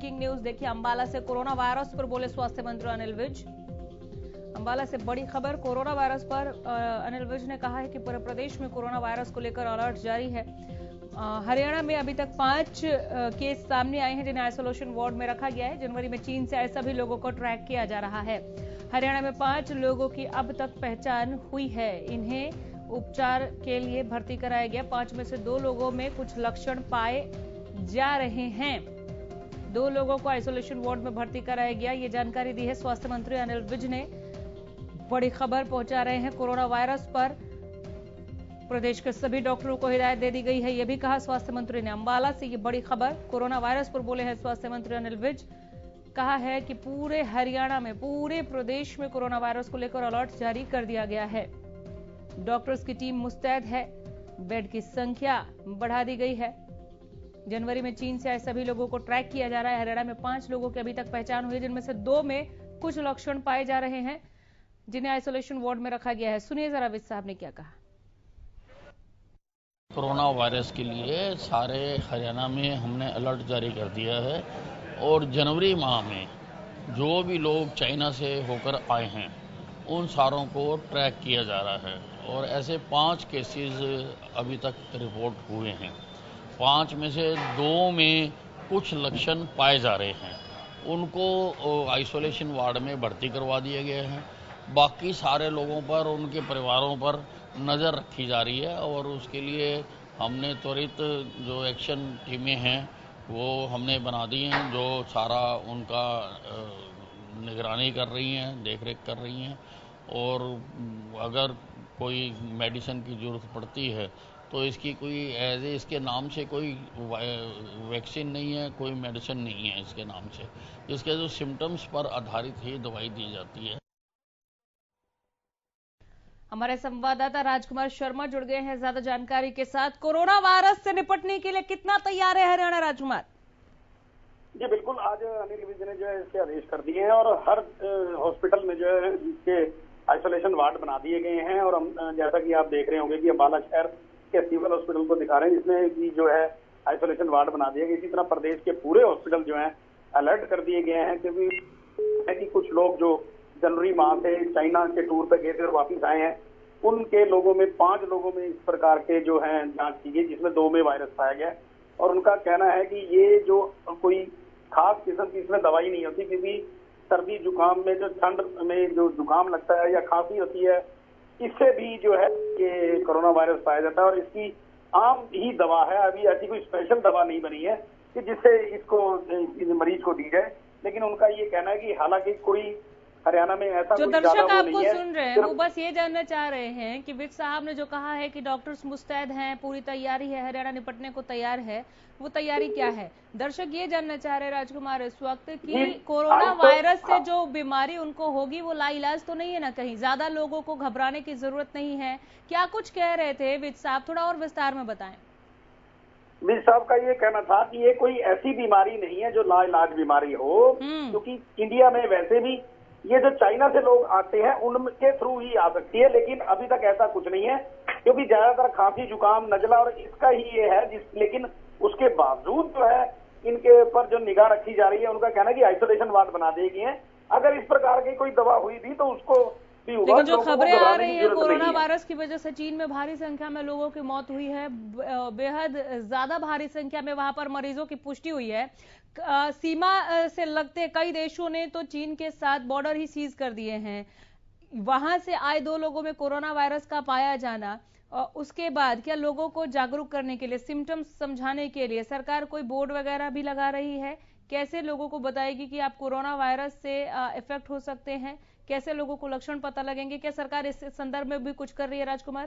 Breaking news देखिए, अंबाला से corona virus पर बोले स्वास्थ्य मंत्री अनिल विज। अंबाला से बड़ी खबर, कोरोना वायरस पर अनिल विज ने कहा है कि पूरे प्रदेश में कोरोना वायरस को लेकर अलर्ट जारी है। हरियाणा में अभी तक 5 केस सामने आए हैं जिन्हें आइसोलेशन वार्ड में रखा गया है। जनवरी में चीन से आए सभी लोगों को ट्रैक किया जा रहा है। हरियाणा में 5 लोगों की अब तक पहचान हुई है। इन्हें उपचार के लिए भर्ती कराया गया। 5 में से 2 लोगों में कुछ लक्षण पाए जा रहे हैं। 2 लोगों को आइसोलेशन वार्ड में भर्ती कराया गया। ये जानकारी दी है स्वास्थ्य मंत्री अनिल विज ने। बड़ी खबर पहुंचा रहे हैं कोरोना वायरस पर। प्रदेश के सभी डॉक्टरों को हिदायत दे दी गई है, यह भी कहा स्वास्थ्य मंत्री ने। अंबाला से ये बड़ी खबर, कोरोना वायरस पर बोले हैं स्वास्थ्य मंत्री अनिल विज। कहा है कि पूरे हरियाणा में, पूरे प्रदेश में कोरोना वायरस को लेकर अलर्ट जारी कर दिया गया है। डॉक्टर्स की टीम मुस्तैद है, बेड की संख्या बढ़ा दी गई है। जनवरी में चीन से आए सभी लोगों को ट्रैक किया जा रहा है। हरियाणा में 5 लोगों की अभी तक पहचान हुई है, जिनमें से 2 में कुछ लक्षण पाए जा रहे हैं, जिन्हें आइसोलेशन वार्ड में रखा गया है। सुनिए जरा विज साहब ने क्या कहा। कोरोना वायरस के लिए सारे हरियाणा में हमने अलर्ट जारी कर दिया है और जनवरी माह में जो भी लोग चाइना से होकर आए हैं उन सारों को ट्रैक किया जा रहा है और ऐसे 5 केसेस अभी तक रिपोर्ट हुए हैं। 5 में से 2 में कुछ लक्षण पाए जा रहे हैं, उनको आइसोलेशन वार्ड में भर्ती करवा दिया गया है। बाकी सारे लोगों पर, उनके परिवारों पर नज़र रखी जा रही है और उसके लिए हमने त्वरित जो एक्शन टीमें हैं वो हमने बना दी हैं, जो सारा उनका निगरानी कर रही हैं, देखरेख कर रही हैं। और अगर कोई मेडिसिन की ज़रूरत पड़ती है तो इसकी कोई इसके नाम से कोई वैक्सीन नहीं है, कोई मेडिसिन नहीं है इसके नाम से। इसके जो सिम्टम्स पर आधारित ही दवाई दी जाती है। हमारे संवाददाता राजकुमार शर्मा जुड़ गए हैं ज्यादा जानकारी के साथ। कोरोना वायरस से निपटने के लिए कितना तैयार है हरियाणा? राजकुमार जी बिल्कुल, आज अनिल विज ने जो है इसके आदेश कर दिए हैं और हर हॉस्पिटल में जो है इसके आइसोलेशन वार्ड बना दिए गए हैं। और हम जैसा कि आप देख रहे होंगे कि अम्बाला शहर के सिविल हॉस्पिटल को दिखा रहे हैं, जिसमें कि जो है आइसोलेशन वार्ड बना दिया गया। इसी तरह प्रदेश के पूरे हॉस्पिटल जो है अलर्ट कर दिए गए हैं, क्योंकि कुछ लोग जो जनवरी माह से चाइना के टूर पे गए थे और वापिस आए हैं, उनके लोगों में 5 लोगों में इस प्रकार के जो है जांच की गई, जिसमें 2 में वायरस पाया गया। और उनका कहना है कि ये जो कोई खास किस्म की इसमें दवाई नहीं होती, क्योंकि सर्दी जुकाम में जो ठंड में जो जुकाम लगता है या खांसी होती है, इससे भी जो है ये कोरोना वायरस पाया जाता है। और इसकी आम ही दवा है, अभी ऐसी कोई स्पेशल दवा नहीं बनी है कि जिससे इसको मरीज को दी जाए। लेकिन उनका ये कहना है कि हालांकि कोई हरियाणा में ऐसा जो दर्शक आपको सुन रहे हैं वो बस ये जानना चाह रहे हैं कि विज साहब ने जो कहा है कि डॉक्टर्स मुस्तैद हैं, पूरी तैयारी है, हरियाणा निपटने को तैयार है, वो तैयारी क्या है? दर्शक ये जानना चाह रहे हैं राजकुमार इस वक्त कि कोरोना वायरस से जो बीमारी उनको होगी वो लाइलाज तो नहीं है ना कहीं? ज्यादा लोगों को घबराने की जरूरत नहीं है, क्या कुछ कह रहे थे विज साहब? थोड़ा और विस्तार में बताएं। विज साहब का ये कहना था कि ये कोई ऐसी बीमारी नहीं है जो लाइलाज बीमारी हो, क्योंकि इंडिया में वैसे भी ये जो चाइना से लोग आते हैं उनके थ्रू ही आ सकती है, लेकिन अभी तक ऐसा कुछ नहीं है, क्योंकि ज्यादातर खांसी जुकाम नजला और इसका ही ये है। लेकिन उसके बावजूद जो है इनके ऊपर जो निगाह रखी जा रही है, उनका कहना है कि आइसोलेशन वार्ड बना दी गई है। अगर इस प्रकार की कोई दवा हुई भी तो उसको भी हुआ। लेकिन जो खबरें आ रही है कोरोना वायरस की वजह से चीन में भारी संख्या में लोगों की मौत हुई है, बेहद ज्यादा भारी संख्या में वहां पर मरीजों की पुष्टि हुई है। सीमा से लगते कई देशों ने तो चीन के साथ बॉर्डर ही सीज कर दिए हैं। वहां से आए 2 लोगों में कोरोना वायरस का पाया जाना, उसके बाद क्या लोगों को जागरूक करने के लिए, सिम्टम्स समझाने के लिए सरकार कोई बोर्ड वगैरह भी लगा रही है? कैसे लोगों को बताएगी कि आप कोरोना वायरस से इफेक्ट हो सकते हैं? कैसे लोगों को लक्षण पता लगेंगे? क्या सरकार इस संदर्भ में भी कुछ कर रही है? राजकुमार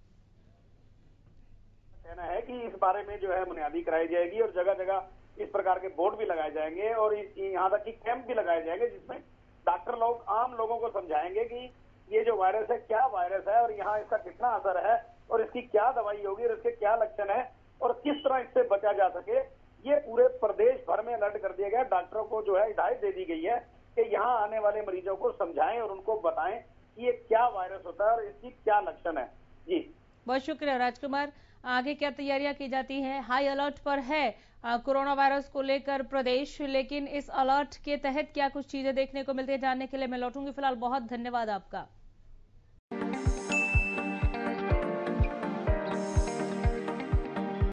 कहना है कि इस बारे में जो है बुनियादी कराई जाएगी और जगह जगह इस प्रकार के बोर्ड भी लगाए जाएंगे और यहाँ तक कि कैंप भी लगाए जाएंगे, जिसमें डॉक्टर लोग आम लोगों को समझाएंगे कि ये जो वायरस है क्या वायरस है और यहाँ इसका कितना असर है और इसकी क्या दवाई होगी और इसके क्या लक्षण है और किस तरह इससे बचा जा सके। ये पूरे प्रदेश भर में अलर्ट कर दिया गया। डॉक्टरों को जो है हिदायत दे दी गई है कि यहाँ आने वाले मरीजों को समझाएं और उनको बताएं कि ये क्या वायरस होता है और इसकी क्या लक्षण है। जी बहुत शुक्रिया राजकुमार। आगे क्या तैयारियां की जाती हैं। हाई अलर्ट पर है कोरोना वायरस को लेकर प्रदेश, लेकिन इस अलर्ट के तहत क्या कुछ चीजें देखने को मिलती है, जानने के लिए मैं लौटूंगी। फिलहाल बहुत धन्यवाद आपका।